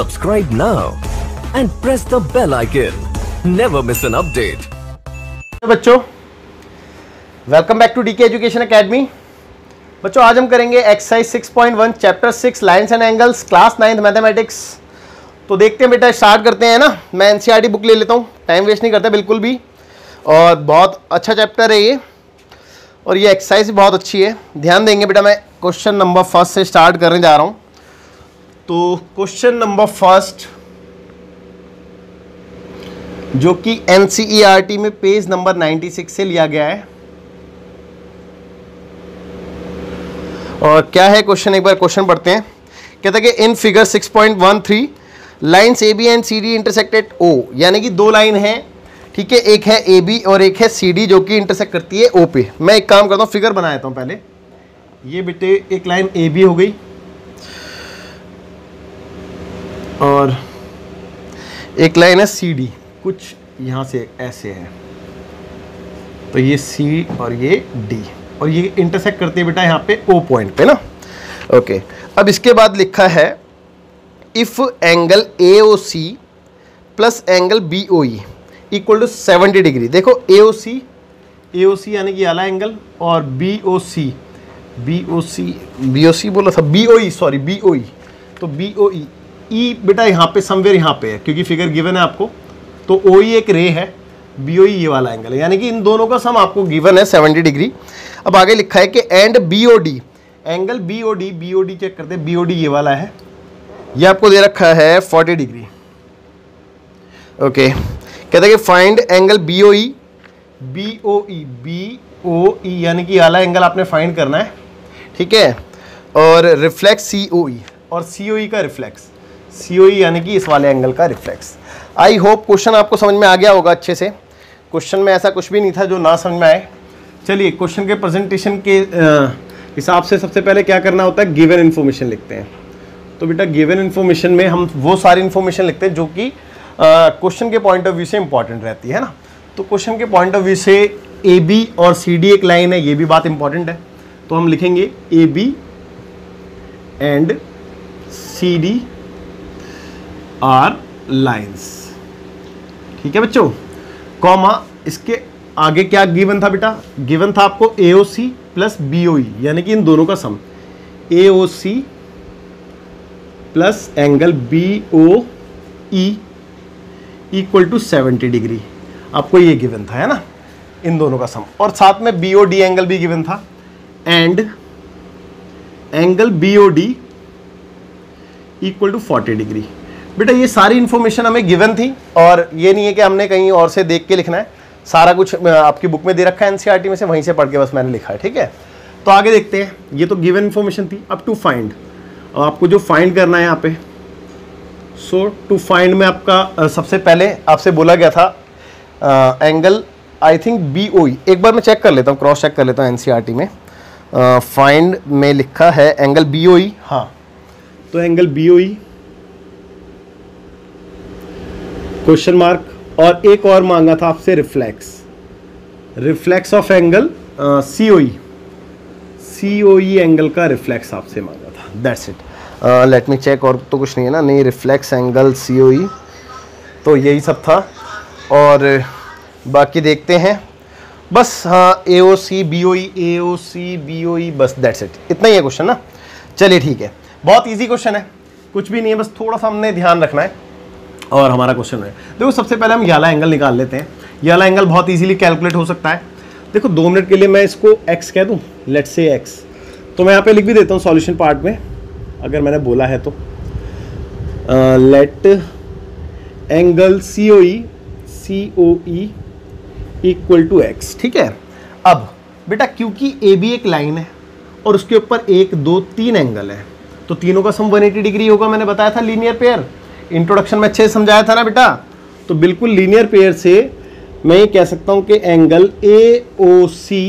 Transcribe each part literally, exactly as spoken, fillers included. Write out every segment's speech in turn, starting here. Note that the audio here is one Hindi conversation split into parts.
Subscribe now and press the bell icon. Never miss an update. बच्चों, welcome back to DK education academy. बच्चों, आज हम करेंगे exercise six point one chapter six lines and angles, class ninth mathematics. तो देखते हैं बेटा, स्टार्ट करते हैं ना। मैं एनसीईआरटी बुक ले लेता हूँ, टाइम वेस्ट नहीं करता बिल्कुल भी, और बहुत अच्छा चैप्टर है ये, और ये एक्सरसाइज भी बहुत अच्छी है। ध्यान देंगे बेटा। मैं क्वेश्चन नंबर फर्स्ट से स्टार्ट करने जा रहा हूँ। तो क्वेश्चन नंबर फर्स्ट, जो कि एनसीईआरटी में पेज नंबर नाइन्टी सिक्स से लिया गया है। और क्या है क्वेश्चन, एक बार क्वेश्चन पढ़ते हैं। कहता है कि in figure six point one three lines A B and C D intersected O, यानी कि दो लाइन हैं, ठीक है, एक है ए बी और एक है सी डी, जो कि इंटरसेक्ट करती है ओ पे। मैं एक काम करता हूँ, फिगर बना देता हूँ पहले। ये बेटे एक लाइन ए बी हो गई और एक लाइन है सी डी, कुछ यहाँ से ऐसे है। तो ये सी और ये डी, और ये इंटरसेक्ट करते हैं बेटा यहाँ पे ओ पॉइंट पे ना। ओके, अब इसके बाद लिखा है if angle A O C plus angle B O E equal to seventy degree. देखो A O C, A O सी यानी कि आला एंगल, और B O C, B O C B O C बोला था, B O E sorry B O E. तो बी ओ ई, ई बेटा यहाँ पे समवेयर यहाँ पे है, क्योंकि फिगर गिवन है आपको। तो ओ ई एक रे है, बी ओ ई ये वाला एंगल है, यानी कि इन दोनों का सम आपको गिवन है सेवेंटी डिग्री। अब आगे लिखा है कि and B O D, angle B O D, B O D check करते हैं। बी ओ डी ये वाला है, ये आपको दे रखा है फोर्टी डिग्री। ओके, कहते हैं कि find angle B O E, B O E, B O E यानी कि आला एंगल आपने फाइंड करना है, ठीक है। और रिफ्लेक्स सी ओ ई, और सी ओ ई का रिफ्लेक्स, सी ओ ई यानी कि इस वाले एंगल का रिफ्लेक्स। आई होप क्वेश्चन आपको समझ में आ गया होगा अच्छे से। क्वेश्चन में ऐसा कुछ भी नहीं था जो ना समझ में आए। चलिए, क्वेश्चन के प्रेजेंटेशन के हिसाब से सबसे पहले क्या करना होता है, गिवन इन्फॉर्मेशन लिखते हैं। तो बेटा गिवन इन्फॉर्मेशन में हम वो सारी इन्फॉर्मेशन लिखते हैं जो कि क्वेश्चन के पॉइंट ऑफ व्यू से इंपॉर्टेंट रहती है ना। तो क्वेश्चन के पॉइंट ऑफ व्यू से ए बी और सी डी एक लाइन है, ये भी बात इंपॉर्टेंट है। तो हम लिखेंगे A B and C D are lines, ठीक है बच्चों, कॉमा इसके आगे क्या गिवन था बेटा, गिवन था आपको ए O C plus B O E, यानी कि इन दोनों का sum, A O C plus angle B O E equal to seventy degree. आपको ये गिवन था है ना, इन दोनों का सम, और साथ में बी ओ डी एंगल भी गिवन था। And angle B O D equal to forty degree. बेटा ये सारी इंफॉर्मेशन हमें गिवन थी, और ये नहीं है कि हमने कहीं और से देख के लिखना है। सारा कुछ आपकी बुक में दे रखा है एनसीईआरटी में से, वहीं से पढ़ के बस मैंने लिखा है, ठीक है। तो आगे देखते हैं, ये तो गिवन इंफॉर्मेशन थी। अब टू फाइंड, और आपको जो फाइंड करना है यहाँ पे, सो टू फाइंड में आपका सबसे पहले आपसे बोला गया था angle I think B O E. एक बार मैं चेक कर लेता हूँ, क्रॉस चेक कर लेता हूँ एनसीईआरटी में। फाइंड में लिखा है एंगल बी ओ ई, हाँ। तो angle B O E question mark, और एक और मांगा था आपसे reflex, reflex of angle C O E, C O E angle का रिफ्लेक्स आपसे मांगा था। That's it, let me check. और तो कुछ नहीं है ना, नहीं, reflex angle C O E, तो यही सब था। और बाकी देखते हैं बस, हाँ, ए O C B O E, A O C B O ई, बस दैट्स इट, इतना ही है क्वेश्चन ना। चलिए ठीक है, बहुत इजी क्वेश्चन है, कुछ भी नहीं है, बस थोड़ा सा हमने ध्यान रखना है और हमारा क्वेश्चन है। देखो सबसे पहले हम ये वाला एंगल निकाल लेते हैं। ये वाला एंगल बहुत इजीली कैलकुलेट हो सकता है। देखो दो मिनट के लिए मैं इसको x कह दूं, लेट्स से x, तो मैं यहाँ पे लिख भी देता हूँ सॉल्यूशन पार्ट में, अगर मैंने बोला है तो। Let angle C O E, C O E equal to x, ठीक है। अब बेटा क्योंकि ए बी एक लाइन है और उसके ऊपर एक दो तीन एंगल है, तो तीनों का सम वन एटी डिग्री होगा। मैंने बताया था लीनियर पेयर, इंट्रोडक्शन में अच्छे से समझाया था ना बेटा। तो बिल्कुल लीनियर पेयर से मैं ये कह सकता हूं कि angle A O C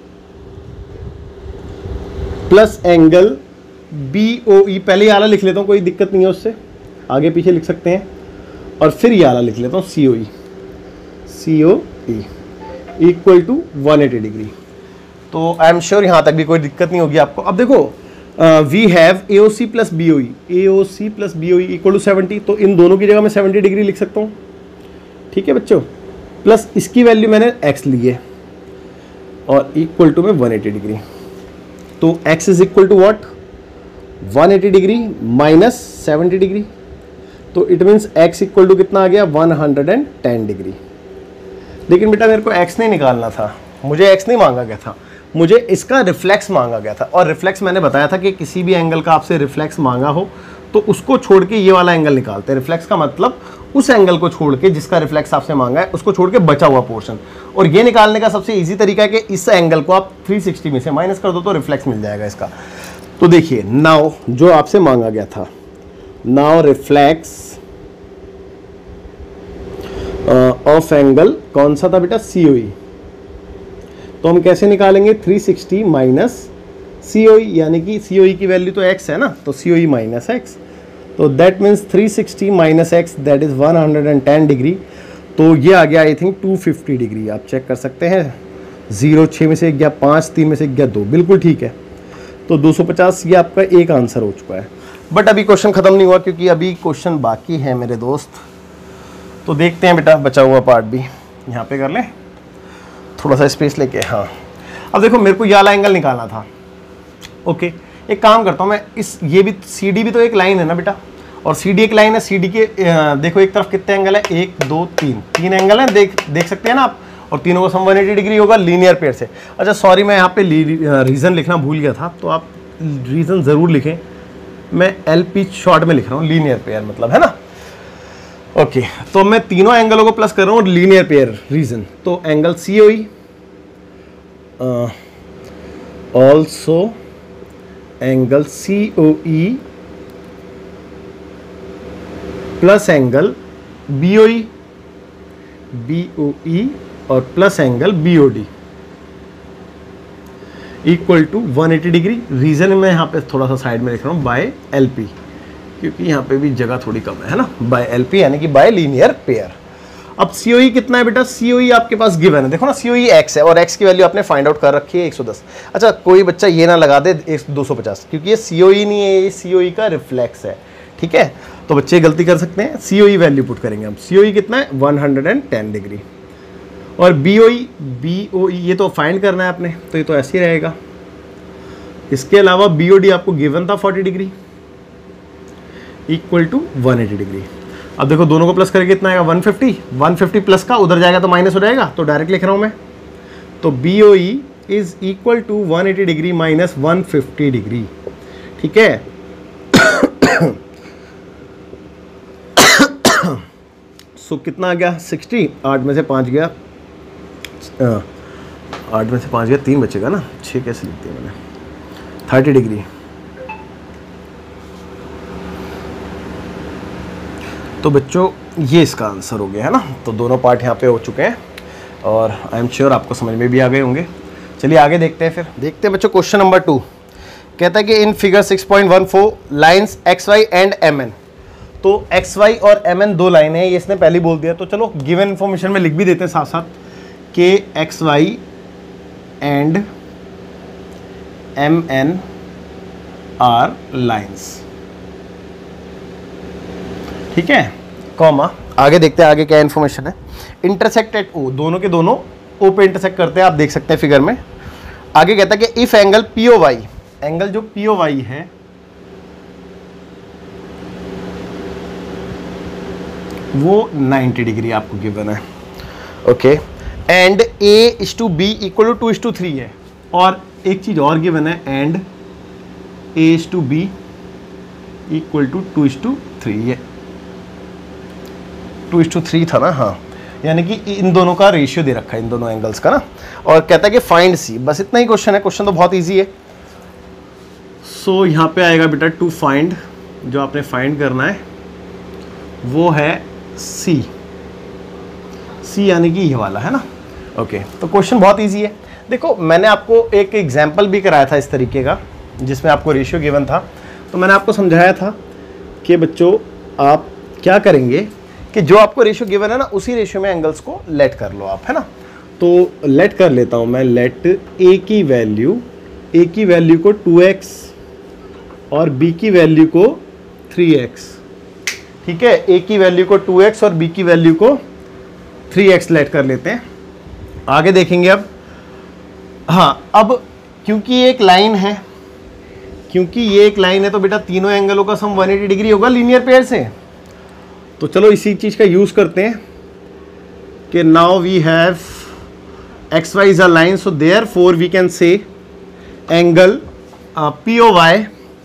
plus angle B O E, पहले ये आला लिख लेता हूं, कोई दिक्कत नहीं है उससे, आगे पीछे लिख सकते हैं, और फिर ये आला लिख लेता हूं C O E, C O E equal to one eighty degree. तो आई एम श्योर यहाँ तक भी कोई दिक्कत नहीं होगी आपको। अब देखो we have A O C plus B O E, A O C plus B O E equal to seventy, तो इन दोनों की जगह मैं सेवेंटी डिग्री लिख सकता हूँ, ठीक है बच्चों। प्लस इसकी वैल्यू मैंने x ली है और इक्वल टू में वन एटी डिग्री, तो x is equal to what, one eighty degree minus seventy degree, तो it means x equal to कितना आ गया, वन हंड्रेड टेन डिग्री। लेकिन बेटा मेरे को x नहीं निकालना था, मुझे x नहीं मांगा गया था, मुझे इसका रिफ्लेक्स मांगा गया था। और रिफ्लेक्स मैंने बताया था कि किसी भी एंगल का आपसे रिफ्लेक्स मांगा हो तो उसको छोड़ के ये वाला एंगल निकालते हैं। रिफ्लेक्स का मतलब उस एंगल को छोड़ के, जिसका रिफ्लेक्स आपसे मांगा है उसको छोड़ के बचा हुआ पोर्शन। और ये निकालने का सबसे इजी तरीका है कि इस एंगल को आप थ्री सिक्सटी में से माइनस कर दो तो रिफ्लेक्स मिल जाएगा इसका। तो देखिए नाउ जो आपसे मांगा गया था, नाउ रिफ्लेक्स ऑफ एंगल कौन सा था बेटा, सी ओ ई। तो हम कैसे निकालेंगे, three sixty minus C O E, यानी कि सी ओ ई की वैल्यू तो x है ना, तो C O E minus x, तो that means three sixty minus x that is one hundred ten degree. तो ये आ गया I think two fifty degree, आप चेक कर सकते हैं। जीरो छः में से एक गया पाँच, तीन में से एक गया दो, बिल्कुल ठीक है। तो दो सौ पचास ये आपका एक आंसर हो चुका है। बट अभी क्वेश्चन ख़त्म नहीं हुआ क्योंकि अभी क्वेश्चन बाकी है मेरे दोस्त। तो देखते हैं बेटा, बचा हुआ पार्ट भी यहाँ पे कर लें, थोड़ा सा स्पेस लेके। हाँ अब देखो मेरे को ये वाला एंगल निकालना था। ओके एक काम करता हूँ मैं, इस ये भी सी डी भी तो एक लाइन है ना बेटा, और सी डी एक लाइन है। सी डी के देखो एक तरफ कितने एंगल है, एक दो तीन, तीन एंगल हैं, देख देख सकते हैं ना आप, और तीनों का सम वन एटी डिग्री होगा लीनियर पेयर से। अच्छा सॉरी मैं यहाँ पे रीज़न लिखना भूल गया था, तो आप रीज़न ज़रूर लिखें। मैं एल पी शॉर्ट में लिख रहा हूँ, लीनियर पेयर मतलब, है ना। ओके okay, तो मैं तीनों एंगलों को प्लस कर रहा हूँ लीनियर पेयर रीजन। तो angle C O E, also angle C O E plus angle B O E, B O E और plus angle B O D equal to one eighty degree. Reason मैं यहाँ पे थोड़ा सा साइड में लिख रहा हूँ बाय एल पी, क्योंकि यहाँ पे भी जगह थोड़ी कम है, है ना, बाय एल पी यानी कि बाय लीनियर पेयर। अब सी ओ ई कितना है बेटा, सी ओ ई आपके पास गिवन है, देखो ना सी ओ ई x है और x की वैल्यू आपने फाइंड आउट कर रखी है एक सौ दस। अच्छा कोई बच्चा ये ना लगा दे दो सौ पचास, क्योंकि ये सी ओ ई नहीं है, ये सी ओ ई का रिफ्लेक्स है, ठीक है। तो बच्चे गलती कर सकते हैं, सी ओ ई वैल्यू पुट करेंगे हम। सी ओ ई कितना है, वन हंड्रेड टेन डिग्री। और B O E, B O E ये तो फाइंड करना है आपने, तो ये तो ऐसे ही रहेगा। इसके अलावा बी ओ डी आपको गिवन था forty degree equal to one eighty degree. अब देखो दोनों को प्लस करके कितना आएगा, one fifty. One fifty plus का उधर जाएगा तो माइनस हो जाएगा, तो डायरेक्ट लिख रहा हूं मैं। तो B O E is equal to one eighty degree minus one fifty degree, ठीक है। सो so, कितना आ गया, सिक्सटी। आठ में से पाँच गया, आठ में से पाँच गया, तीन बचेगा ना, छः कैसे लिख दिया मैंने, थर्टी डिग्री। तो बच्चों ये इसका आंसर हो गया है ना। तो दोनों पार्ट यहाँ पे हो चुके हैं और आई एम श्योर आपको समझ में भी आ गए होंगे। चलिए आगे देखते हैं। फिर देखते हैं बच्चों क्वेश्चन नंबर टू। कहता है कि in figure six point one four lines X Y and M N. तो एक्स वाई और एम एन दो लाइनें हैं, ये इसने पहले ही बोल दिया। तो चलो गिवन इन्फॉर्मेशन में लिख भी देते हैं साथ साथ कि X Y and M N are lines, ठीक है, कॉमा। आगे देखते हैं आगे क्या इन्फॉर्मेशन है। इंटरसेक्ट एट ओ, दोनों के दोनों ओ पे इंटरसेक्ट करते हैं, आप देख सकते हैं फिगर में। आगे कहता है कि if angle P O Y, angle जो पी ओ वाई है वो नाइन्टी डिग्री आपको गिवन है, okay. And A is to B equal to two is to three है। और एक चीज और गिवन है, and A is to B equal to two is to three है। टू इज टू थ्री था ना, हाँ, यानी कि इन दोनों का रेशियो दे रखा है, इन दोनों एंगल्स का ना। और कहता है कि फाइंड सी, बस इतना ही क्वेश्चन है। क्वेश्चन तो बहुत इजी है। सो so, यहाँ पे आएगा बेटा टू फाइंड, जो आपने फाइंड करना है वो है सी, सी यानी कि ये वाला है ना, ओके okay. तो क्वेश्चन बहुत इजी है। देखो मैंने आपको एक एग्जाम्पल भी कराया था इस तरीके का, जिसमें आपको रेशियो गिवन था। तो मैंने आपको समझाया था कि बच्चों आप क्या करेंगे कि जो आपको रेशियो गिवन है ना, उसी रेशियो में एंगल्स को लेट कर लो आप, है ना। तो लेट कर लेता हूँ मैं, लेट ए की वैल्यू, ए की वैल्यू को टू एक्स और b की वैल्यू को थ्री एक्स, ठीक है। a की वैल्यू को टू एक्स और b की वैल्यू को थ्री एक्स लेट कर लेते हैं। आगे देखेंगे अब। हाँ, अब क्योंकि ये एक लाइन है, क्योंकि ये एक लाइन है तो बेटा तीनों एंगलों का सम वन एटी डिग्री होगा लीनियर पेयर से। तो चलो इसी चीज का यूज करते हैं कि now we have X Y is a line, so therefore we can say angle P O Y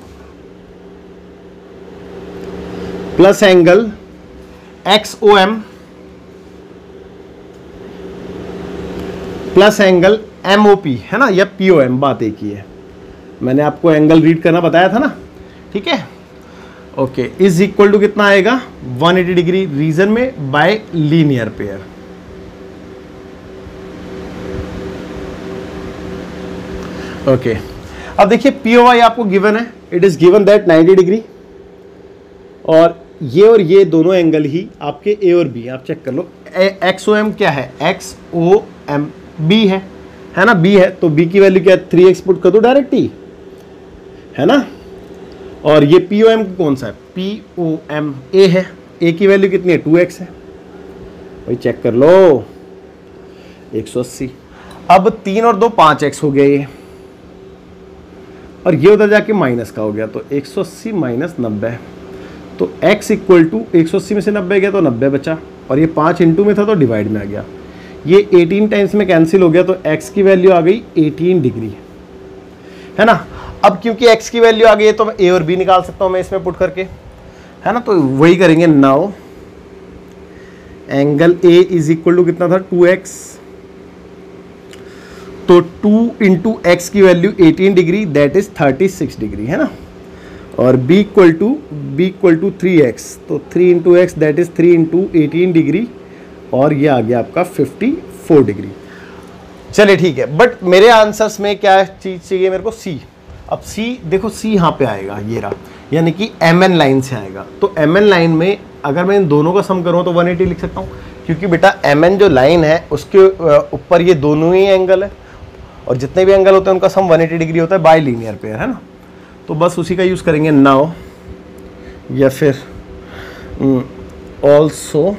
plus angle X O M plus angle M O P, है ना, या पी ओ एम, बात एक ही है। मैंने आपको एंगल रीड करना बताया था ना, ठीक है। ओके, इज इक्वल टू कितना आएगा वन एटी डिग्री रीजन में बाय लीनियर पेयर। ओके, अब देखिए पी ओ वाई आपको गिवन है, it is given that ninety degree, और ये और ये दोनों एंगल ही आपके ए और बी, आप चेक कर लो। एक्स ओ एम क्या है, एक्स ओ एम बी है, है ना, बी है, तो बी की वैल्यू क्या है, थ्री एक्स पुट कर दो डायरेक्ट ही, है ना। और ये पी ओ एम कौन सा है, पी ओ एम ए है, ए की वैल्यू कितनी है, टू एक्स है, वही चेक कर लो, एक सौ अस्सी। अब तीन और दो पाँच एक्स हो गया ये, और ये उधर जाके माइनस का हो गया, तो एक सौ अस्सी माइनस नब्बे, तो x इक्वल टू एक सौ अस्सी में से नब्बे गया तो नब्बे बचा, और ये पाँच इंटू में था तो डिवाइड में आ गया, ये अठारह टाइम्स में कैंसिल हो गया, तो x की वैल्यू आ गई अठारह डिग्री, है ना। अब क्योंकि x की वैल्यू आ गई है तो मैं a और b निकाल सकता हूं मैं इसमें पुट करके, है ना, तो वही करेंगे। Now angle a is equal to कितना था, टू एक्स, तो टू इंटू एक्स की वैल्यू अठारह degree, that is thirty six degree, है ना, और b equal to B equal to three x, तो three into x that is three into eighteen degree, और ये आ गया आपका फिफ्टी फोर डिग्री। चलिए ठीक है, बट मेरे आंसर्स में क्या चीज़ चाहिए मेरे को, c। अब c देखो, c यहाँ पे आएगा, ये रहा, यानी कि एम एन लाइन से आएगा। तो एम एन लाइन में अगर मैं इन दोनों का सम करूँ तो वन एटी लिख सकता हूँ, क्योंकि बेटा एम एन जो लाइन है उसके ऊपर ये दोनों ही एंगल है, और जितने भी एंगल होते हैं उनका सम वन एटी डिग्री होता है बाय लीनियर पेयर, है ना। तो बस उसी का यूज़ करेंगे नाउ, या फिर also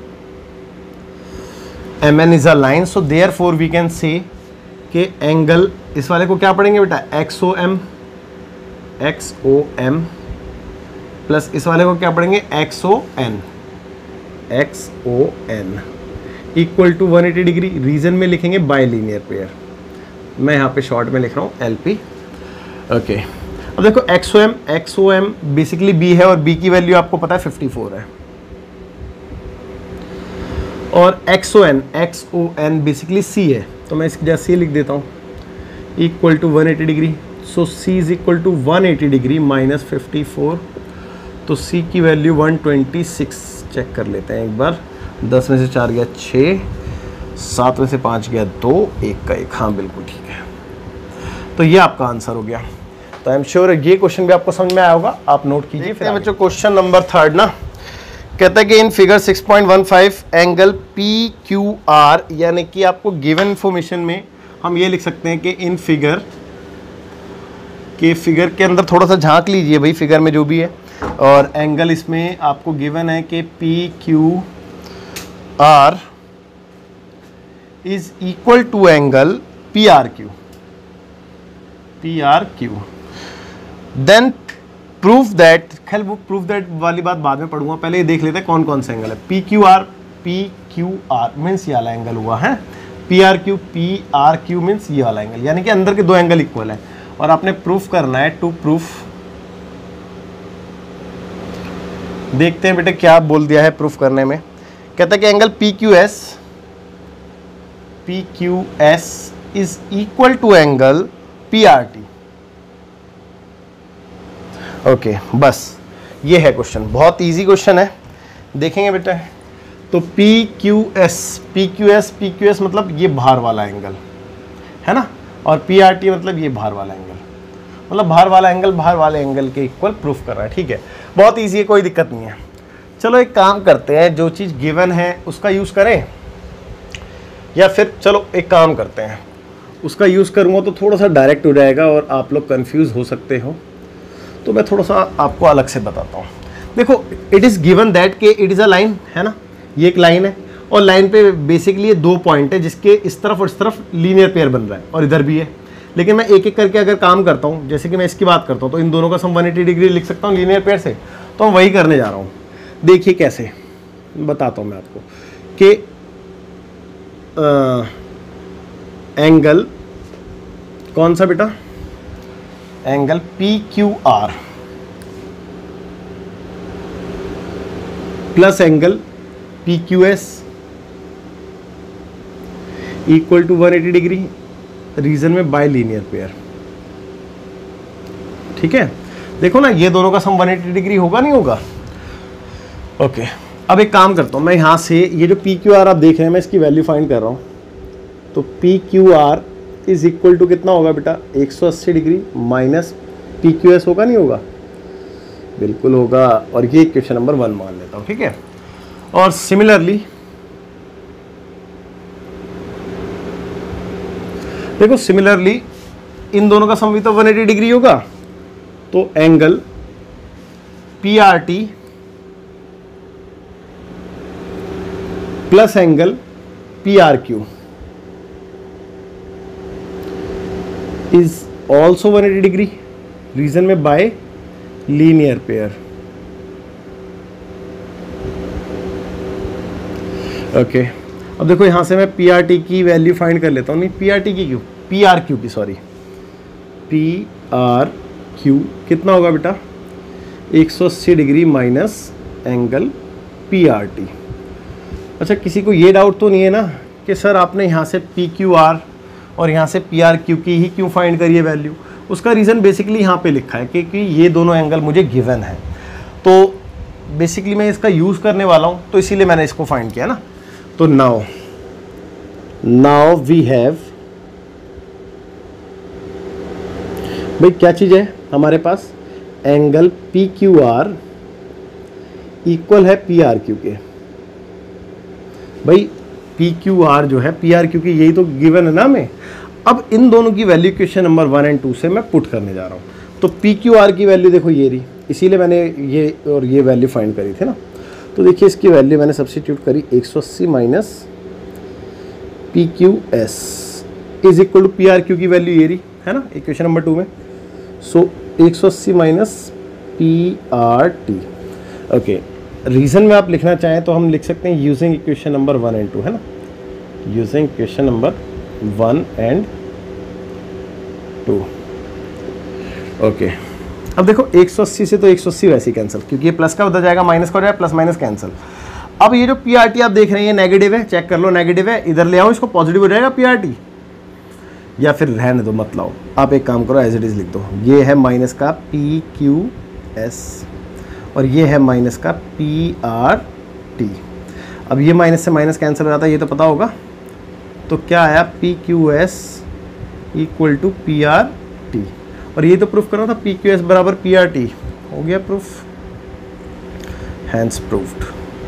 M N is a line, so therefore we can say कि एंगल, इस वाले को क्या पढ़ेंगे बेटा, X O M, X O M plus इस वाले को क्या पढ़ेंगे, X O N, X O N equal to one eighty degree, reason में लिखेंगे बाय लीनियर पेयर, मैं यहाँ पे शॉर्ट में लिख रहा हूँ एल पी। ओके, अब देखो X O M, X O M basically B है, और बी की वैल्यू आपको पता है फिफ्टी फोर है, और X O N, X O N basically C है, तो मैं इसकी जगह सी लिख देता हूँ, equal to one eighty degree, so C is equal to one eighty degree minus fifty four, तो सी की value one twenty six, check कर लेते हैं एक बार, दस में से चार गया छः, सात में से पाँच गया दो, एक का एक, हाँ बिल्कुल ठीक है। तो ये आपका आंसर हो गया। तो आई एम श्योर ये क्वेश्चन भी आपको समझ में आया होगा, आप नोट कीजिए। फिर बच्चों क्वेश्चन नंबर थर्ड ना, कहता है कि in figure six point one five angle P Q R, यानी कि आपको गिवन इंफॉर्मेशन में हम ये लिख सकते हैं कि इन फिगर के फिगर के अंदर थोड़ा सा झांक लीजिए भाई, फिगर में जो भी है, और एंगल इसमें आपको गिवन है कि P Q R is equal to angle P R Q, P R Q, then proof that, खैर वो प्रूफ दैट वाली बात बाद में पढ़ूंगा, पहले ये देख लेते हैं कौन कौन सा एंगल है। P Q R, P Q R means ये वाला एंगल हुआ है, P R Q, P R Q means ये वाला एंगल, यानी कि अंदर के दो एंगल इक्वल है, और आपने प्रूफ करना है। टू प्रूफ, देखते हैं बेटे क्या बोल दिया है प्रूफ करने में। कहता है कि angle P Q S, P Q S is equal to angle P R T. Okay, बस ये है क्वेश्चन, बहुत इजी क्वेश्चन है, देखेंगे बेटा। तो P Q S, P Q S, P Q S मतलब ये बाहर वाला एंगल है ना, और पी आर टी मतलब ये बाहर वाला एंगल, मतलब बाहर वाला एंगल बाहर वाले एंगल के इक्वल प्रूफ कर रहा है। ठीक है, बहुत इजी है, कोई दिक्कत नहीं है। चलो एक काम करते हैं, जो चीज़ गिवन है उसका यूज़ करें, या फिर चलो एक काम करते हैं, उसका यूज़ करूँगा तो थोड़ा सा डायरेक्ट हो जाएगा और आप लोग कंफ्यूज हो सकते हो। तो मैं थोड़ा सा आपको अलग से बताता हूँ। देखो, इट इज़ गिवन दैट के इट इज़ अ लाइन, है ना, ये एक लाइन है और लाइन पे बेसिकली ये दो पॉइंट है जिसके इस तरफ और इस तरफ लीनियर पेयर बन रहा है और इधर भी है। लेकिन मैं एक एक करके अगर काम करता हूँ, जैसे कि मैं इसकी बात करता हूँ तो इन दोनों का सम वन एटी डिग्री लिख सकता हूँ लीनियर पेयर से, तो मैं वही करने जा रहा हूँ। देखिए कैसे बताता हूँ मैं आपको कि एंगल कौन सा बेटा, angle P Q R plus angle P Q S equal to one eighty degree, reason में बाय लीनियर पेयर। ठीक है, देखो ना ये दोनों का सम वन एटी डिग्री होगा नहीं होगा। ओके, अब एक काम करता हूं मैं, यहां से ये जो पी क्यू आर आप देख रहे हैं मैं इसकी वैल्यू फाइंड कर रहा हूं। तो P Q R is equal to कितना होगा बेटा, एक सौ अस्सी degree minus P Q S होगा नहीं होगा, बिल्कुल होगा। और ये क्वेश्चन नंबर वन मान लेता हूं। ठीक है, और सिमिलरली देखो, सिमिलरली इन दोनों का सम भी तो वन एटी डिग्री होगा, तो angle P R T plus angle P R Q is also one eighty degree, reason में बाय लीनियर पेयर। ओके, अब देखो यहां से मैं पी आर टी की वैल्यू फाइंड कर लेता हूं, नहीं पी आर टी की क्यों, पी आर क्यू की, सॉरी पी आर क्यू कितना होगा बेटा, एक सौ अस्सी degree minus angle P R T. अच्छा, किसी को ये डाउट तो नहीं है ना कि सर आपने यहाँ से पी क्यू आर और यहाँ से पी आर क्यू की ही क्यों फाइंड करी है वैल्यू? उसका रीज़न बेसिकली यहाँ पे लिखा है क्योंकि ये दोनों एंगल मुझे गिवन है, तो बेसिकली मैं इसका यूज़ करने वाला हूँ, तो इसीलिए मैंने इसको फाइंड किया ना। तो नाउ नाउ वी हैव, भाई क्या चीज़ है हमारे पास, angle P Q R equal है पी आर क्यू के। भाई पी क्यू आर जो है पी आर क्यू की यही तो गिवन है ना हमें। अब इन दोनों की value question number one and two से मैं पुट करने जा रहा हूँ। तो पी क्यू आर की वैल्यू देखो ये रही, इसीलिए मैंने ये और ये वैल्यू फाइंड करी थी ना। तो देखिए इसकी वैल्यू मैंने सब्स्टिट्यूट करी, एक सौ अस्सी minus P Q S is equal to P R Q की वैल्यू ये रही है ना इक्वेशन नंबर टू में। सो एक सौ अस्सी minus P R T. Okay, reason में आप लिखना चाहें तो हम लिख सकते हैं using equation number one and two, है ना, using equation number one and two. Okay, अब देखो एक सौ अस्सी से तो एक सौ अस्सी वैसे ही कैंसिल, क्योंकि ये प्लस का उधर जाएगा माइनस का हो जाएगा, प्लस माइनस कैंसिल। अब ये जो पी आर टी आप देख रहे हैं ये नेगेटिव है, चेक कर लो नेगेटिव है, इधर ले आओ इसको पॉजिटिव हो जाएगा पी आर टी, या फिर रहने दो मत लाओ। आप एक काम करो एज इट इज़ लिख दो, ये है माइनस का पी क्यू एस और ये है माइनस का पी आर टी। अब ये माइनस से माइनस कैंसिल हो जाता है, ये तो पता होगा। तो क्या आया, P Q S equal to P R T, और ये तो प्रूफ करना था पी क्यू एस बराबर पी आर टी। हो गया proof, hence proved.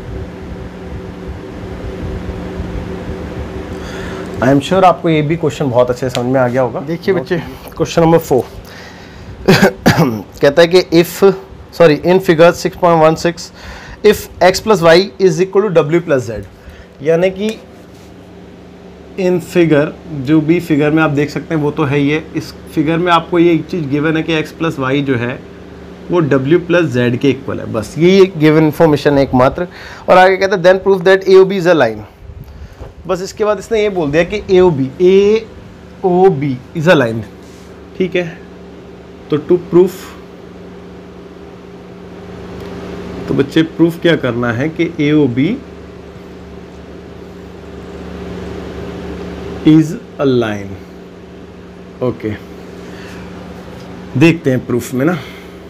I am sure आपको ये भी क्वेश्चन बहुत अच्छे समझ में आ गया होगा। देखिए बच्चे, क्वेश्चन नंबर फोर कहता है कि if sorry in figure six point one six if x plus y is equal to डब्ल्यू प्लस जेड, यानी कि इन फिगर जो भी फिगर में आप देख सकते हैं वो तो है ही है। इस फिगर में आपको ये एक चीज़ गिवन है कि एक्स प्लस वाई जो है वो डब्ल्यू प्लस जेड के इक्वल है, बस यही गिवन इन्फॉर्मेशन है एकमात्र। और आगे कहता है then proof that A O B is a line. बस इसके बाद इसने ये बोल दिया कि A O B A O B is a line. ठीक है, तो टू प्रूफ, तो बच्चे प्रूफ क्या करना है कि A O B is a line. Okay, देखते हैं प्रूफ में ना।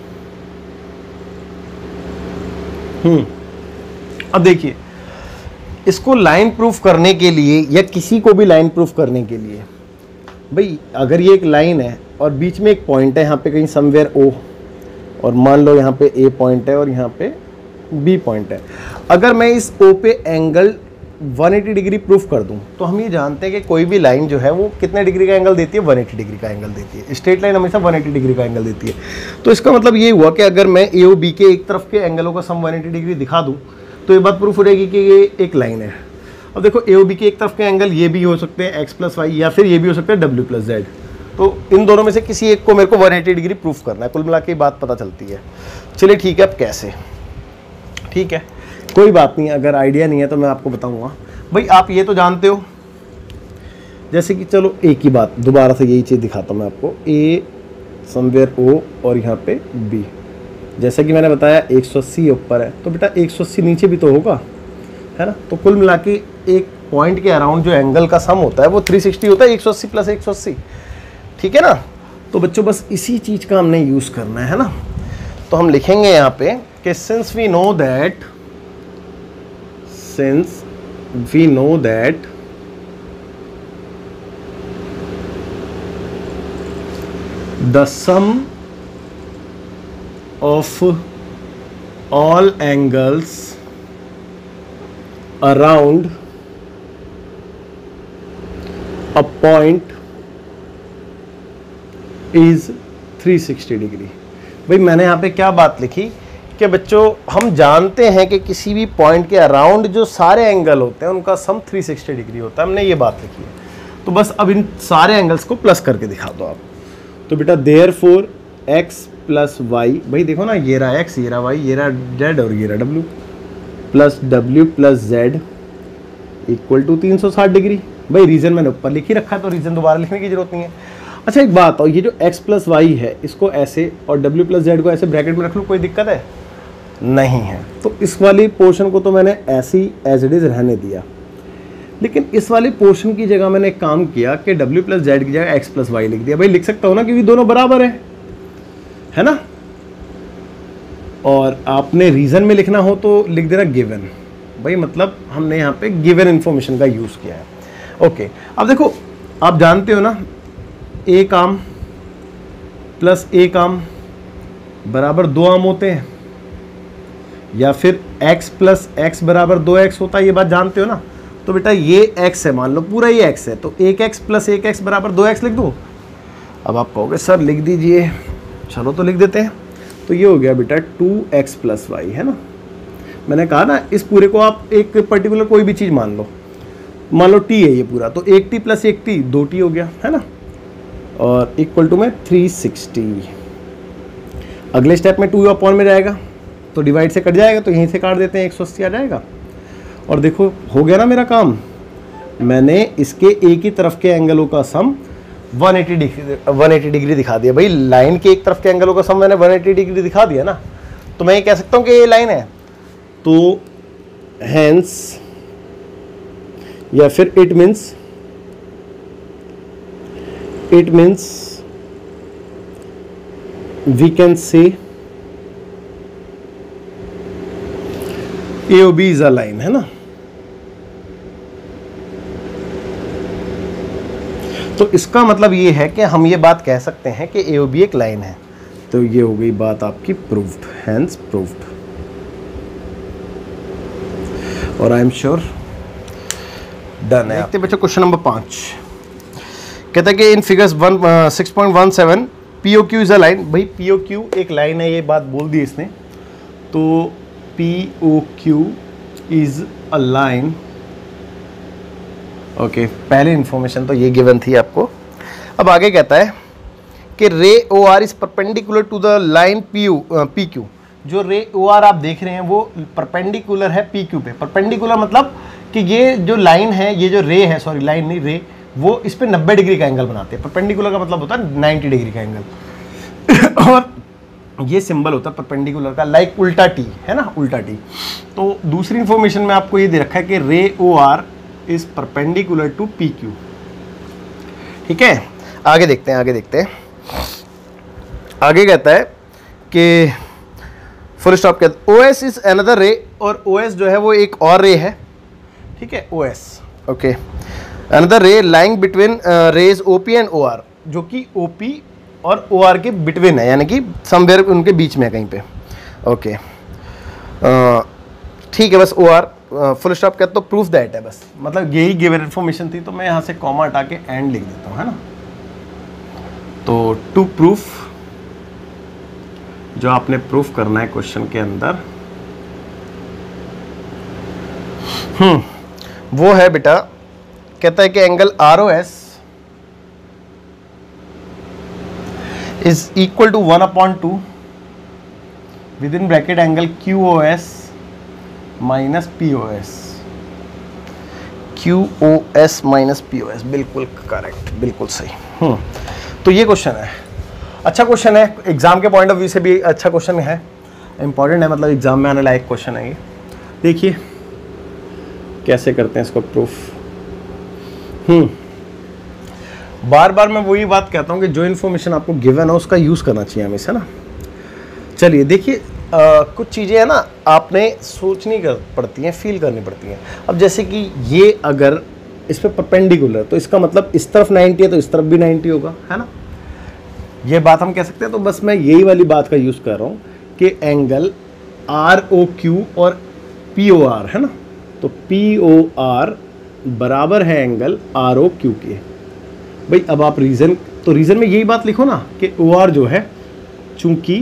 हम्म अब देखिए, इसको लाइन प्रूफ करने के लिए या किसी को भी लाइन प्रूफ करने के लिए, भाई अगर ये एक लाइन है और बीच में एक पॉइंट है यहाँ पे कहीं समवेयर ओ, और मान लो यहाँ पे ए पॉइंट है और यहाँ पे बी पॉइंट है, अगर मैं इस ओ पे angle one eighty degree proof कर दूं, तो हम ये जानते हैं कि कोई भी लाइन जो है वो कितने डिग्री का एंगल देती है, वन एटी डिग्री का एंगल देती है। स्ट्रेट लाइन हमेशा वन एटी डिग्री का एंगल देती है। तो इसका मतलब ये हुआ कि अगर मैं ए और बी के एक तरफ के एंगलों का सम वन एटी डिग्री दिखा दूं तो ये बात प्रूफ हो जाएगी कि ये एक लाइन है। अब देखो ए और बी के एक तरफ के एंगल ये भी हो सकते हैं एक्स प्लस वाई, या फिर ये भी हो सकता है डब्ल्यू प्लस जेड। तो इन दोनों में से किसी एक को मेरे को वन एटी डिग्री प्रूफ करना है। कुल मिला के बात पता चलती है। चलिए ठीक है, अब कैसे, ठीक है कोई बात नहीं, अगर आइडिया नहीं है तो मैं आपको बताऊंगा। भाई आप ये तो जानते हो, जैसे कि चलो एक ही बात दोबारा से यही चीज़ दिखाता हूँ मैं आपको। ए समवेयर ओ और यहाँ पे बी, जैसा कि मैंने बताया एक सौ अस्सी ऊपर है, तो बेटा एक सौ अस्सी नीचे भी तो होगा, है ना। तो कुल मिला के एक पॉइंट के अराउंड जो एंगल का सम होता है वो थ्री सिक्सटी होता है, एक सौ अस्सी प्लस एक सौ अस्सी, ठीक है ना। तो बच्चों बस इसी चीज़ का हमने यूज़ करना है ना। तो हम लिखेंगे यहाँ पे कि since we know that since we know that the sum of all angles around a point is three sixty degree. भाई मैंने यहाँ पे क्या बात लिखी कि बच्चों हम जानते हैं कि किसी भी पॉइंट के अराउंड जो सारे एंगल होते हैं उनका सम थ्री सिक्सटी डिग्री होता है। हमने ये बात लिखी है। तो बस अब इन सारे एंगल्स को प्लस करके दिखा दो आप। तो बेटा therefore x plus y, भाई देखो ना ये रहा एक्स, ये रहा वाई, ये रहा जेड और ये रहा W, plus W plus Z equal to तीन सौ साठ डिग्री। भाई रीजन मैंने ऊपर लिख ही रखा है तो रीजन दोबारा लिखने की जरूरत नहीं है। अच्छा एक बात और, ये जो x प्लस वाई है इसको ऐसे और w प्लस जेड को ऐसे ब्रैकेट में रख लो, कोई दिक्कत है नहीं है। तो इस वाली पोर्शन को तो मैंने ऐसी एज इट इज रहने दिया, लेकिन इस वाले पोर्शन की जगह मैंने एक काम किया कि w प्लस जेड की जगह x प्लस वाई लिख दिया। भाई लिख सकता हूँ ना क्योंकि दोनों बराबर है, है ना। और आपने रीजन में लिखना हो तो लिख देना गिवन। भाई मतलब हमने यहाँ पे गिवन इंफॉर्मेशन का यूज किया है। ओके अब देखो आप जानते हो ना एक आम प्लस एक आम बराबर दो आम होते हैं, या फिर x प्लस एक्स बराबर दो एक्स होता है, ये बात जानते हो ना। तो बेटा ये x है, मान लो पूरा ये x है, तो एक एक्स प्लस एक एक्स बराबर दो एक्स लिख दूँ। अब आप कहोगे सर लिख दीजिए, चलो तो लिख देते हैं। तो ये हो गया बेटा टू एक्स प्लस वाई, है ना। मैंने कहा ना इस पूरे को आप एक पर्टिकुलर कोई भी चीज़ मान लो, मान लो t है ये पूरा, तो एक t प्लस एक t दो t हो गया, है ना। और इक्वल टू में थ्री सिक्सटी। अगले स्टेप में टू अपॉन में जाएगा तो डिवाइड से कट जाएगा, तो यहीं से काट देते हैं, एक सौ अस्सी आ जाएगा। और देखो हो गया ना मेरा काम। मैंने इसके एक ही तरफ के एंगलों का sum one eighty degree one eighty degree दिखा दिया। भाई लाइन के एक तरफ के एंगलों का सम मैंने वन एटी डिग्री दिखा दिया ना, तो मैं ये कह सकता हूँ कि ये लाइन है। तो हेंस या फिर it means it means we can say A O B is a line, है ना। तो इसका मतलब ये है कि हम ये बात कह सकते हैं कि ए ओ बी एक लाइन है। तो ये हो गई बात आपकी प्रूव्ड, हेंस प्रूव्ड। और आई एम श्योर डन है। देखते बच्चों क्वेश्चन नंबर पाँच कहता है कि in figures one six point one seven P O Q is a line. भाई पी ओ क्यू एक लाइन है, ये बात बोल दी इसने। तो P O Q is a line. Okay पहले इंफॉर्मेशन तो ये गिवन थी आपको। अब आगे कहता है कि ray O R is perpendicular to the line P U P Q. जो रे ओ आर आप देख रहे हैं वो परपेंडिकुलर है पी क्यू पे। परपेंडिकुलर मतलब कि ये जो लाइन है, ये जो रे है, सॉरी लाइन नहीं रे, वो इस पे नब्बे डिग्री का एंगल बनाते हैं। परपेंडिकुलर का मतलब होता है नाइन्टी डिग्री का एंगल। और ये सिंबल होता है परपेंडिकुलर का, लाइक उल्टा टी, है ना, उल्टा टी। तो दूसरी इंफॉर्मेशन में आपको ये दे रखा है कि ray O R is perpendicular to P Q. ठीक है, आगे देखते हैं, आगे देखते हैं। आगे कहता है कि फुल स्टॉप कहता है ओ एस इज अनदर रे, और ओ एस जो है वो एक और रे है। ठीक है, O S okay another ray lying between rays O P and O R, जो कि ओ पी और ओ आर के बिटवीन है, यानी कि समवेयर उनके बीच में है कहीं पे। ओके ठीक है, बस ओ आर फुल स्टॉप कहते तो प्रूफ दैट है बस, मतलब यही गिवन इन्फॉर्मेशन थी, तो मैं यहाँ से कॉमा हटा के एंड लिख देता हूँ, है ना। तो टू प्रूफ, जो आपने प्रूफ करना है क्वेश्चन के अंदर, हम्म वो है बेटा, कहता है कि angle R O S is equal to one upon two within bracket angle Q O S minus P O S, Q O S minus P O S, बिल्कुल करेक्ट, बिल्कुल सही। हम्म तो ये क्वेश्चन है, अच्छा क्वेश्चन है, एग्जाम के पॉइंट ऑफ व्यू से भी अच्छा क्वेश्चन है, इंपॉर्टेंट है, मतलब एग्जाम में आने लायक क्वेश्चन है ये। देखिए कैसे करते हैं इसको प्रूफ। हम्म बार बार मैं वही बात कहता हूँ कि जो इन्फॉर्मेशन आपको गिवन है उसका यूज़ करना चाहिए हमेशा ना। चलिए देखिए, कुछ चीज़ें हैं ना आपने सोचनी कर पड़ती हैं, फील करनी पड़ती हैं। अब जैसे कि ये अगर इस पर परपेंडिकुलर, तो इसका मतलब इस तरफ नाइन्टी है तो इस तरफ भी नाइन्टी होगा, है ना, ये बात हम कह सकते हैं। तो बस मैं यही वाली बात का यूज़ कर रहा हूँ कि एंगल आर ओ क्यू और पी ओ आर, है ना, तो पी ओ आर बराबर है एंगल आर ओ क्यू के। भाई अब आप रीज़न, तो रीज़न में यही बात लिखो ना कि ओ आर जो है, चूंकि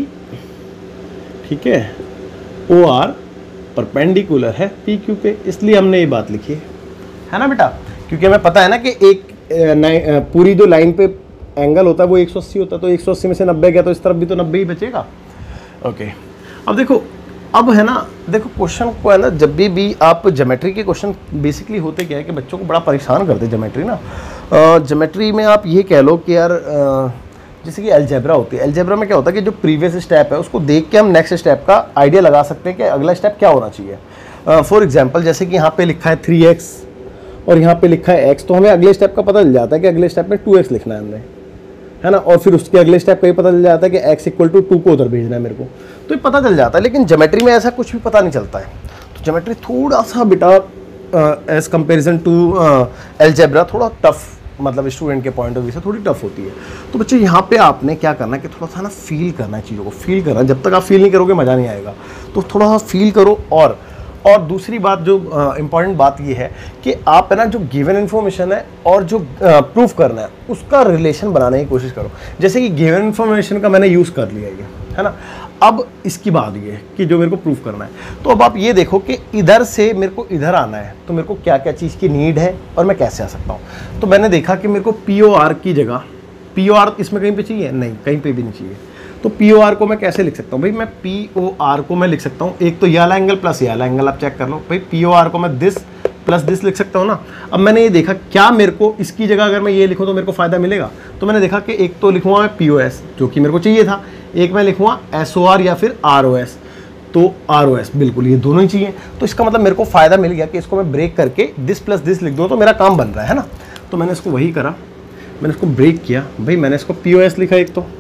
ठीक है ओ आर परपेंडिकुलर है पी क्यू पे, इसलिए हमने ये बात लिखी है, है ना बेटा, क्योंकि हमें पता है ना कि एक ए, पूरी जो लाइन पे एंगल होता है वो एक सौ अस्सी होता है, तो एक सौ अस्सी में से नब्बे गया तो इस तरफ भी तो नब्बे ही बचेगा। ओके, अब देखो, अब है ना, देखो क्वेश्चन को है ना, जब भी भी आप ज्योमेट्री के क्वेश्चन बेसिकली होते क्या है कि बच्चों को बड़ा परेशान करते हैं ज्योमेट्री ना। ज्योमेट्री में आप ये कह लो कि यार आ, जैसे कि अलजेब्रा होती है, अलजेब्रा में क्या होता है कि जो प्रीवियस स्टेप है उसको देख के हम नेक्स्ट स्टेप का आइडिया लगा सकते हैं कि अगला स्टेप क्या होना चाहिए। फॉर एग्जांपल जैसे कि यहाँ पे लिखा है थ्री एक्स और यहाँ पे लिखा है x, तो हमें अगले स्टेप का पता चल जाता है कि अगले स्टेप में टू एक्स लिखना है हमने, है ना, और फिर उसके अगले स्टेप का ये पता चल जाता है कि x इक्वल टू टू को उधर भेजना है मेरे को, तो ये पता चल जाता है। लेकिन ज्योमेट्री में ऐसा कुछ भी पता नहीं चलता है, तो ज्योमेट्री थोड़ा सा बेटा एज कंपेरिजन टू अलजेब्रा थोड़ा टफ, मतलब स्टूडेंट के पॉइंट ऑफ व्यू से थोड़ी टफ होती है। तो बच्चे यहाँ पे आपने क्या करना है कि थोड़ा सा ना फील करना है चीज़ों को, फील करना, जब तक आप फील नहीं करोगे मज़ा नहीं आएगा, तो थोड़ा सा फील करो। और और दूसरी बात जो इम्पॉर्टेंट uh, बात ये है कि आप है ना जो गिवन इन्फॉर्मेशन है और जो प्रूफ uh, करना है उसका रिलेशन बनाने की कोशिश करो। जैसे कि गिवन इन्फॉर्मेशन का मैंने यूज़ कर लिया ये, है ना, अब इसकी बात ये है कि जो मेरे को प्रूफ करना है, तो अब आप ये देखो कि इधर से मेरे को इधर आना है, तो मेरे को क्या क्या चीज़ की नीड है और मैं कैसे आ सकता हूँ। तो मैंने देखा कि मेरे को पी ओ आर की जगह, पी ओ आर इसमें कहीं पे चाहिए नहीं, कहीं पे भी नहीं चाहिए, तो पी ओ आर को मैं कैसे लिख सकता हूँ भाई, मैं पी ओ आर को मैं लिख सकता हूँ, एक तो ये वाला एंगल प्लस ये वाला एंगल, आप चेक कर लो भाई, पी ओ आर को मैं दिस प्लस दिस लिख सकता हूँ ना। अब मैंने ये देखा क्या मेरे को इसकी जगह अगर मैं ये लिखूँ तो मेरे को फ़ायदा मिलेगा, तो मैंने देखा कि एक तो लिखूँगा मैं पी ओ एस जो कि मेरे को चाहिए था, एक मैं लिखूँगा एस ओ आर या फिर आर ओ एस, तो आर ओ एस बिल्कुल ये दोनों ही चाहिए। तो इसका मतलब मेरे को फ़ायदा मिल गया कि इसको मैं ब्रेक करके दिस प्लस दिस लिख दूँ तो मेरा काम बन रहा है ना। तो मैंने इसको वही करा, मैंने इसको ब्रेक किया भाई, मैंने इसको पी ओ एस लिखा एक तो,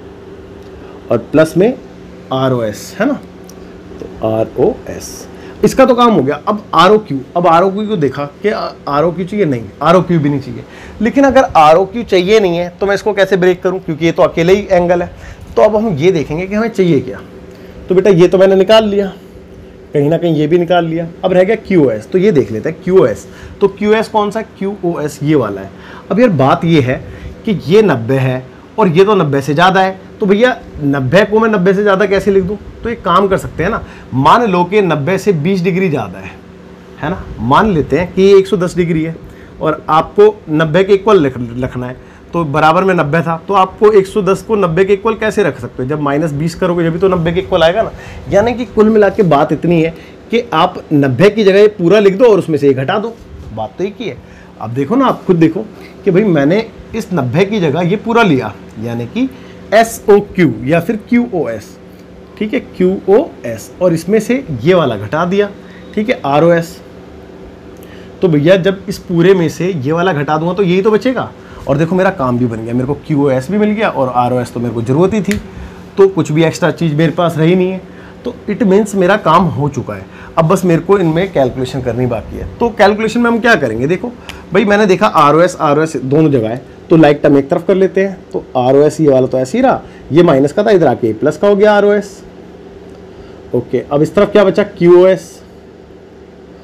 और प्लस में आर ओ एस, है ना, तो आर ओ एस, इसका तो काम हो गया। अब आर ओ क्यू, अब आर ओ क्यू को देखा कि आर ओ क्यू चाहिए नहीं, आर ओ क्यू भी नहीं चाहिए, लेकिन अगर आर ओ क्यू चाहिए नहीं है तो मैं इसको कैसे ब्रेक करूं, क्योंकि ये तो अकेले ही एंगल है। तो अब हम ये देखेंगे कि हमें चाहिए क्या। तो बेटा ये तो मैंने निकाल लिया, कहीं ना कहीं ये भी निकाल लिया, अब रह गया क्यू ओ एस। तो ये देख लेते हैं क्यू ओ एस, तो क्यू ओ एस कौन सा, क्यू ओ एस ये वाला है। अब यार बात ये है कि ये नब्बे है और ये तो नब्बे से ज़्यादा है, तो भैया नब्बे को मैं नब्बे से ज़्यादा कैसे लिख दूँ। तो एक काम कर सकते हैं ना, मान लो कि नब्बे से बीस डिग्री ज़्यादा है, है ना, मान लेते हैं कि ये एक सौ दस डिग्री है और आपको नब्बे के इक्वल रखना है, तो बराबर में नब्बे था, तो आपको एक सौ दस को नब्बे के इक्वल कैसे रख सकते हो, जब माइनस बीस करोगे जब भी तो नब्बे के इक्वल आएगा ना। यानी कि कुल मिला के बात इतनी है कि आप नब्बे की जगह ये पूरा लिख दो और उसमें से एक घटा दो, बात तो एक ही है। अब देखो ना, आप खुद देखो कि भाई मैंने इस नब्बे की जगह ये पूरा लिया, यानी कि एस ओ क्यू या फिर क्यू ओ एस, ठीक है, क्यू ओ एस, और इसमें से ये वाला घटा दिया, ठीक है, आर ओ एस। तो भैया जब इस पूरे में से ये वाला घटा दूंगा तो यही तो बचेगा, और देखो मेरा काम भी बन गया, मेरे को क्यू ओ एस भी मिल गया और आर ओ एस तो मेरे को ज़रूरत ही थी, तो कुछ भी एक्स्ट्रा चीज़ मेरे पास रही नहीं है, तो इट मीन्स मेरा काम हो चुका है। अब बस मेरे को इनमें कैलकुलेशन करनी बाकी है। तो कैलकुलेशन में हम क्या करेंगे, देखो भाई मैंने देखा R O S R O S दोनों जगह है, तो लाइक टर्म एक तरफ कर लेते हैं, तो आर ओ एस ये वाला तो ऐसे ही रहा, ये माइनस का था, इधर आके प्लस का हो गया आर ओ एस। ओके, अब इस तरफ क्या बचा, क्यू ओ एस,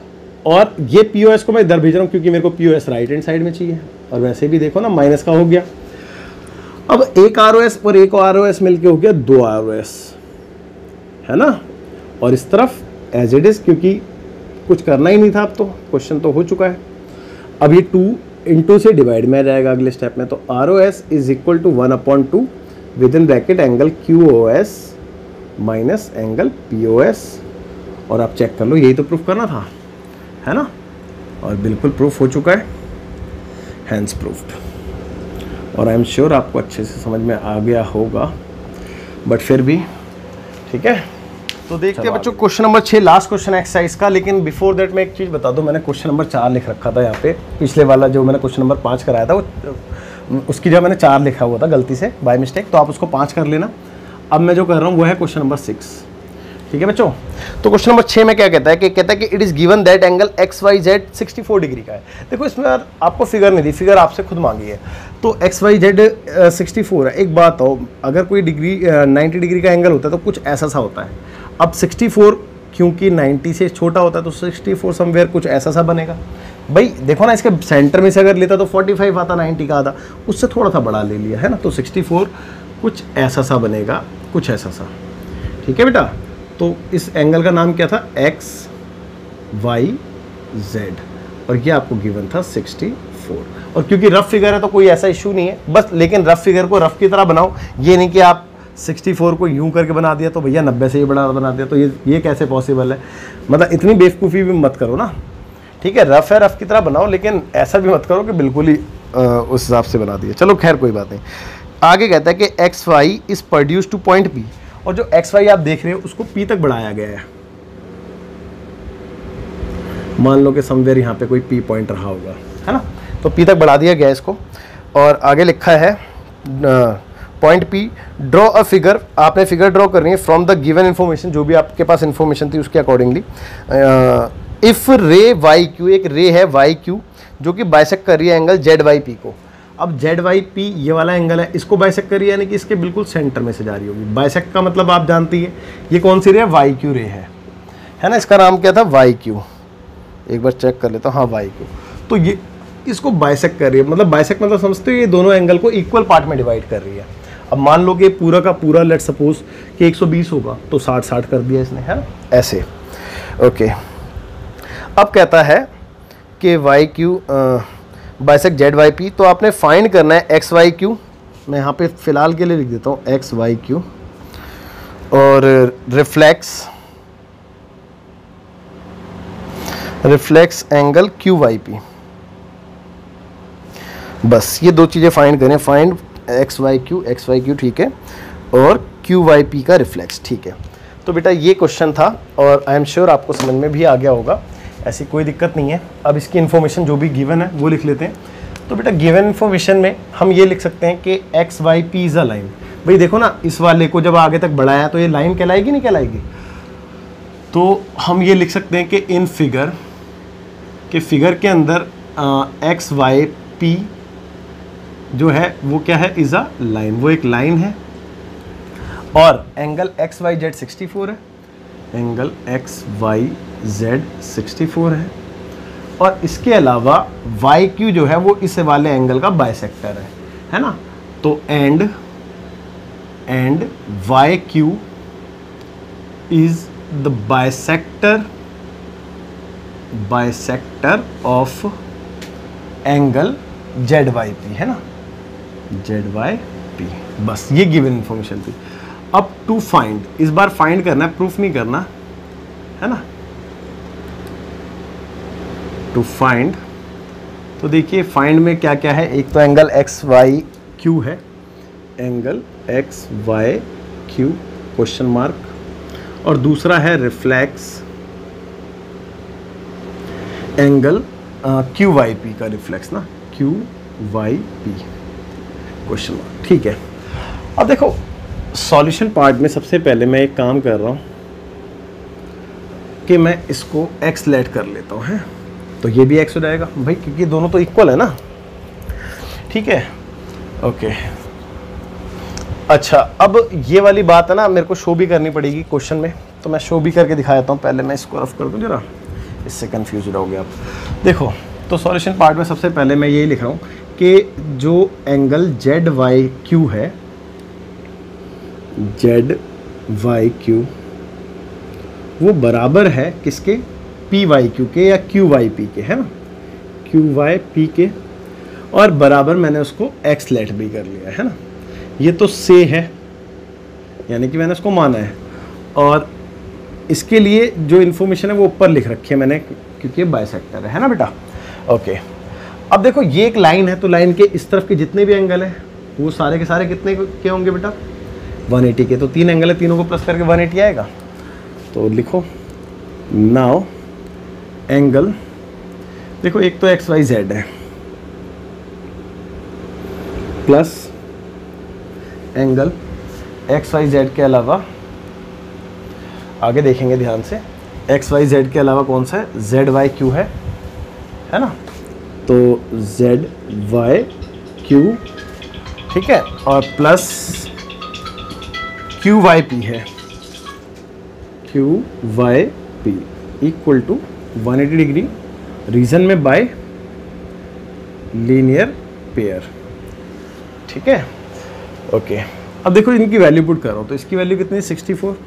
और ये पी ओ एस को मैं इधर भेज रहा हूँ क्योंकि मेरे को P O S right hand side में चाहिए, और वैसे भी देखो ना माइनस का हो गया। अब एक आर ओ एस और एक आर ओ एस मिलके हो गया दो आर ओ एस, है ना। और इस तरफ एज इट इज, क्योंकि कुछ करना ही नहीं था, अब तो क्वेश्चन तो हो चुका है। अब ये टू इंटू से डिवाइड में आ जाएगा अगले स्टेप में, तो R O S is equal to one upon two within bracket angle Q O S minus angle P O S. और आप चेक कर लो, यही तो प्रूफ करना था, है ना। और बिल्कुल प्रूफ हो चुका है, हैंड्स प्रूफ्ड। और आई एम श्योर आपको अच्छे से समझ में आ गया होगा, बट फिर भी ठीक है। तो देखते हैं बच्चों क्वेश्चन नंबर छः, लास्ट क्वेश्चन एक्सरसाइज का। लेकिन बिफोर दैट मैं एक चीज़ बता दूं, मैंने क्वेश्चन नंबर चार लिख रखा था यहाँ पे, पिछले वाला जो मैंने क्वेश्चन नंबर पाँच कराया था वो उसकी जगह मैंने चार लिखा हुआ था गलती से बाय मिस्टेक, तो आप उसको पाँच कर लेना। अब मैं जो कर रहा हूँ वो है क्वेश्चन नंबर सिक्स, ठीक है बच्चों। तो क्वेश्चन नंबर छः में क्या कहता है कि कहता है कि it is given that angle X Y Z sixty four degree का है। देखो इसमें यार आपको फिगर नहीं दी, फिगर आपसे खुद मांगी है। तो X Y Z sixty four है। एक बात हो, अगर कोई डिग्री नाइन्टी डिग्री का एंगल होता है तो कुछ ऐसा सा होता है। अब सिक्सटी फोर क्योंकि नाइन्टी से छोटा होता है तो सिक्सटी फोर समवेयर कुछ ऐसा सा बनेगा। भाई देखो ना, इसके सेंटर में से अगर लेता तो फोर्टी फाइव आता, नाइन्टी का आधा, उससे थोड़ा सा बड़ा ले लिया, है ना। तो सिक्सटी फोर कुछ ऐसा सा बनेगा, कुछ ऐसा सा, ठीक है बेटा। तो इस एंगल का नाम क्या था, एक्स वाई जेड, और ये आपको गिवन था सिक्सटी फोर। और क्योंकि रफ फिगर है तो कोई ऐसा इशू नहीं है बस, लेकिन रफ फिगर को रफ की तरह बनाओ, ये नहीं कि आप सिक्सटी फोर को यूं करके बना दिया तो भैया नब्बे से ये बड़ा बना दिया, तो ये ये कैसे पॉसिबल है। मतलब इतनी बेवकूफ़ी भी मत करो ना, ठीक है। रफ है रफ की तरह बनाओ, लेकिन ऐसा भी मत करो कि बिल्कुल ही आ, उस हिसाब से बना दिया। चलो खैर कोई बात नहीं। आगे कहता है कि X Y is produced to point P, और जो एक्स वाई आप देख रहे हो उसको पी तक बढ़ाया गया है। मान लो कि समवेयर यहाँ पे कोई पी पॉइंट रहा होगा, है ना, तो पी तक बढ़ा दिया गया इसको। और आगे लिखा है point P, draw a figure, आपने फिगर ड्रॉ करनी है फ्रॉम द गिवन इन्फॉर्मेशन, जो भी आपके पास इन्फॉर्मेशन थी उसके accordingly. If ray Y Q, एक रे है वाई क्यू जो कि बाइसेक्ट कर रही है एंगल जेड वाई पी को। अब जेड वाई पी ये वाला एंगल है, इसको बाइसेक्ट कर रही है, यानी कि इसके बिल्कुल सेंटर में से जा रही होगी। बाइसेक्ट का मतलब आप जानती है, ये कौन सी रे है, वाई क्यू रे है, है ना। इसका नाम क्या था, वाई क्यू। एक बार चेक कर लेता हूँ, हाँ वाई क्यू। तो ये इसको बाइसेक्ट कर रही है, मतलब बाइसेक्ट मतलब समझते हो ये दोनों एंगल को इक्वल पार्ट में डिवाइड कर रही है। अब मान लो कि पूरा का पूरा लेट सपोज कि एक सौ बीस होगा तो साठ साठ कर दिया इसने, है ना, ऐसे। ओके, अब कहता है कि Y Q bisect Z Y P, तो आपने फाइंड करना है एक्स वाई क्यू। मैं यहाँ पे फिलहाल के लिए लिख देता हूँ एक्स वाई क्यू, और reflex reflex angle Q Y P. बस ये दो चीज़ें फाइंड करें, find X Y Q, X Y Q ठीक है, और क्यू वाई पी का रिफ्लेक्स, ठीक है। तो बेटा ये क्वेश्चन था, और आई एम श्योर आपको समझ में भी आ गया होगा, ऐसी कोई दिक्कत नहीं है। अब इसकी इन्फॉर्मेशन जो भी गिवन है वो लिख लेते हैं। तो बेटा गिवन इन्फॉर्मेशन में हम ये लिख सकते हैं कि X Y P is a line. भाई देखो ना, इस वाले को जब आगे तक बढ़ाया तो ये लाइन कहलाएगी नहीं कहलाएगी। तो हम ये लिख सकते हैं कि इन फिगर के फिगर के अंदर एक्स वाई पी जो है वो क्या है, इज़ अ लाइन, वो एक लाइन है। और angle X Y Z sixty four है, angle X Y Z sixty four है। और इसके अलावा वाई क्यू जो है वो इस वाले एंगल का बाइसेक्टर है, है ना। तो and and Y Q is the bisector bisector of angle Z Y P, है ना, जेड वाई पी। बस ये गिवन इंफॉर्मेशन थी। अब टू फाइंड, इस बार फाइंड करना है, प्रूफ नहीं करना, है ना। टू फाइंड, तो देखिए फाइंड में क्या क्या है। एक तो एंगल एक्स वाई क्यू है, angle X Y Q question mark, और दूसरा है reflex angle Q Y P का रिफ्लेक्स ना, Q Y P question mark, ठीक है। अब देखो सॉल्यूशन पार्ट में सबसे पहले मैं एक काम कर रहा हूँ कि मैं इसको x लेट कर लेता हूँ, है, तो ये भी x हो जाएगा भाई, क्योंकि दोनों तो इक्वल है ना, ठीक है। ओके, अच्छा अब ये वाली बात है ना, मेरे को शो भी करनी पड़ेगी क्वेश्चन में, तो मैं शो भी करके दिखा देता हूँ। पहले मैं इसको रफ कर दूँ जरा, इससे कंफ्यूज हो गया आप। देखो तो सॉल्यूशन पार्ट में सबसे पहले मैं यही लिख रहा हूँ कि जो एंगल जेड वाई क्यू है, जेड वाई क्यू वो बराबर है किसके, पी वाई क्यू के या क्यू वाई पी के, है ना, क्यू वाई पी के, और बराबर मैंने उसको एक्स लेट भी कर लिया है ना। ये तो से है, यानी कि मैंने उसको माना है, और इसके लिए जो इन्फॉर्मेशन है वो ऊपर लिख रखी है मैंने क्योंकि ये बाइसेक्टर है, है ना बेटा। ओके, अब देखो ये एक लाइन है, तो लाइन के इस तरफ के जितने भी एंगल हैं वो सारे के सारे कितने के होंगे बेटा, एक सौ अस्सी के। तो तीन एंगल है, तीनों को प्लस करके एक सौ अस्सी आएगा। तो लिखो नाउ एंगल, देखो एक तो एक्स वाई जेड है plus angle X Y Z के अलावा, आगे देखेंगे ध्यान से, एक्स वाई जेड के अलावा कौन सा है, जेड वाई क्यू है, है ना। तो जेड वाई क्यू, ठीक है, और प्लस क्यू वाई पी है, Q Y P equal to एक सौ अस्सी डिग्री रीजन में बाय लीनियर पेयर, ठीक है। ओके, अब देखो इनकी वैल्यू पुट कर रहा हूँ, तो इसकी वैल्यू कितनी है, सिक्सटी फोर।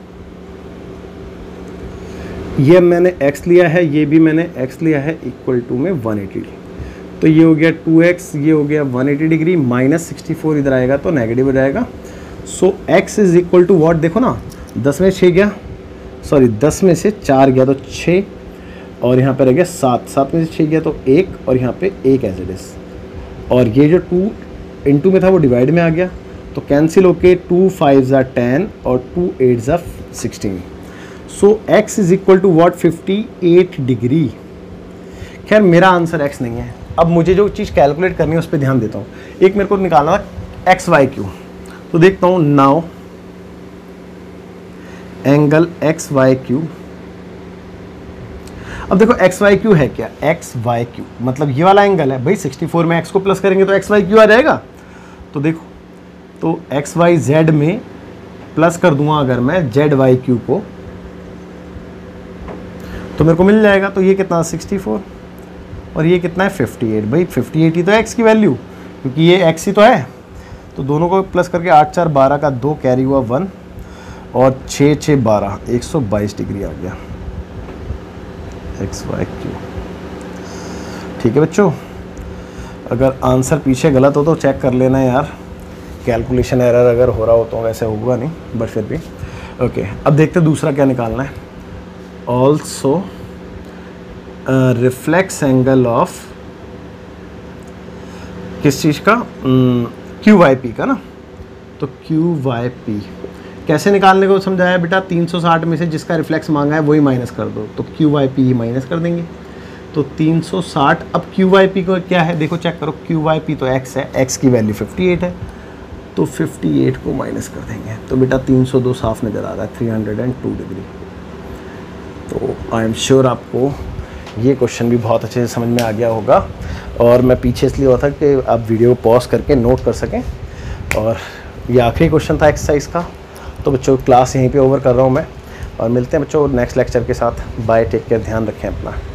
ये मैंने x लिया है, ये भी मैंने x लिया है, इक्वल टू में एक सौ अस्सी। तो ये हो गया टू एक्स, ये हो गया एक सौ अस्सी डिग्री, माइनस सिक्सटी फोर इधर आएगा तो नेगेटिव हो जाएगा। So x is equal to what, देखो ना दस में छः गया, सॉरी दस में से चार गया तो छः, और यहाँ पे रह गया सात, सात में से छः गया तो एक, और यहाँ पे एक एज इट इज, और ये जो टू इंटू में था वो डिवाइड में आ गया, तो कैंसिल होके टू फाइव ज़ा टेन और टू एट ज़ा sixteen. So x is equal to what, fifty eight degree. खैर मेरा आंसर x नहीं है। अब मुझे जो चीज़ कैलकुलेट करनी है उस पर ध्यान देता हूँ। एक मेरे को निकालना था एक्स वाई क्यू, तो देखता हूँ now angle X Y Q. अब देखो एक्स वाई क्यू है क्या, एक्स वाई क्यू मतलब ये वाला एंगल है भाई, सिक्सटी फोर में x को प्लस करेंगे तो एक्स वाई क्यू आ जाएगा। तो देखो, तो एक्स वाई जेड में प्लस कर दूंगा अगर मैं जेड वाई क्यू को, तो मेरे को मिल जाएगा। तो ये कितना, सिक्सटी फोर, और ये कितना है, फिफ्टी एट। भाई फिफ्टी एट ही तो है x की वैल्यू, क्योंकि ये x ही तो है। तो दोनों को प्लस करके आठ चार बारह का दो कैरी हुआ वन, और छः छः बारह, एक सौ बाईस डिग्री आ गया एक्स वाई क्यू। ठीक है बच्चों, अगर आंसर पीछे गलत हो तो चेक कर लेना यार, कैलकुलेशन एरर अगर हो रहा हो तो, वैसे होगा नहीं बट फिर भी। ओके, अब देखते दूसरा क्या निकालना है। ऑल्सो रिफ्लेक्स एंगल ऑफ किस चीज़ का, क्यू वाई पी का ना। तो क्यू वाई पी कैसे निकालने को समझाया बेटा, तीन सौ साठ में से जिसका रिफ्लेक्स मांगा है वही माइनस कर दो, तो क्यू वाई पी ही माइनस कर देंगे। तो तीन सौ साठ, अब क्यू वाई पी को क्या है देखो चेक करो, क्यू वाई पी तो x है, x की वैल्यू फिफ्टी एट है, तो फिफ्टी एट को माइनस कर देंगे। तो बेटा तीन सौ दो साफ नज़र आ रहा है, थ्री हंड्रेड टू डिग्री। तो आई एम श्योर आपको ये क्वेश्चन भी बहुत अच्छे से समझ में आ गया होगा, और मैं पीछे इसलिए हुआ था कि आप वीडियो पॉज करके नोट कर सकें। और ये आखिरी क्वेश्चन था एक्सरसाइज का। तो बच्चों क्लास यहीं पे ओवर कर रहा हूँ मैं, और मिलते हैं बच्चों नेक्स्ट लेक्चर के साथ। बाय, टेक केयर, ध्यान रखें अपना।